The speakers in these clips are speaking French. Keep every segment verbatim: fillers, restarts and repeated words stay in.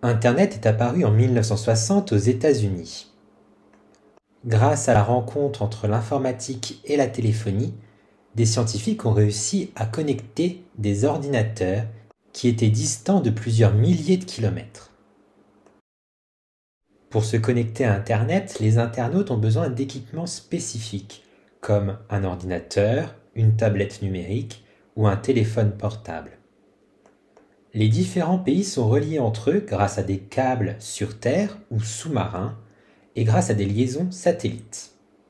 Internet est apparu en mille neuf cent soixante aux États-Unis. Grâce à la rencontre entre l'informatique et la téléphonie, des scientifiques ont réussi à connecter des ordinateurs qui étaient distants de plusieurs milliers de kilomètres. Pour se connecter à Internet, les internautes ont besoin d'équipements spécifiques, comme un ordinateur, une tablette numérique ou un téléphone portable. Les différents pays sont reliés entre eux grâce à des câbles sur Terre ou sous-marins et grâce à des liaisons satellites.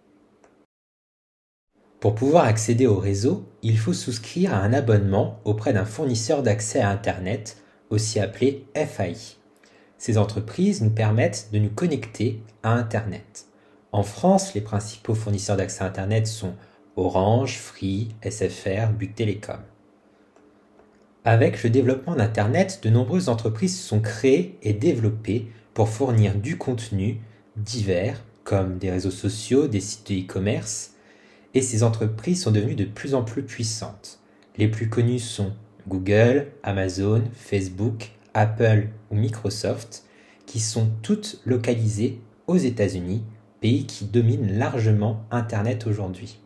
Pour pouvoir accéder au réseau, il faut souscrire à un abonnement auprès d'un fournisseur d'accès à Internet, aussi appelé F A I. Ces entreprises nous permettent de nous connecter à Internet. En France, les principaux fournisseurs d'accès à Internet sont Orange, Free, S F R, Bouygues Telecom. Avec le développement d'Internet, de nombreuses entreprises sont créées et développées pour fournir du contenu divers, comme des réseaux sociaux, des sites de e-commerce, et ces entreprises sont devenues de plus en plus puissantes. Les plus connues sont Google, Amazon, Facebook, Apple ou Microsoft, qui sont toutes localisées aux États-Unis, pays qui domine largement Internet aujourd'hui.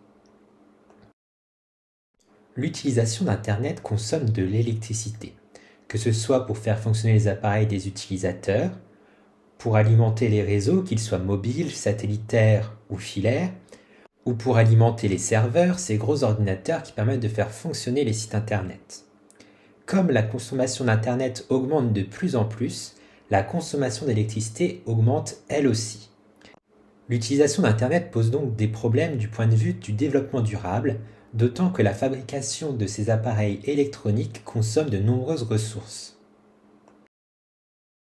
L'utilisation d'Internet consomme de l'électricité, que ce soit pour faire fonctionner les appareils des utilisateurs, pour alimenter les réseaux, qu'ils soient mobiles, satellitaires ou filaires, ou pour alimenter les serveurs, ces gros ordinateurs qui permettent de faire fonctionner les sites Internet. Comme la consommation d'Internet augmente de plus en plus, la consommation d'électricité augmente elle aussi. L'utilisation d'Internet pose donc des problèmes du point de vue du développement durable, d'autant que la fabrication de ces appareils électroniques consomme de nombreuses ressources.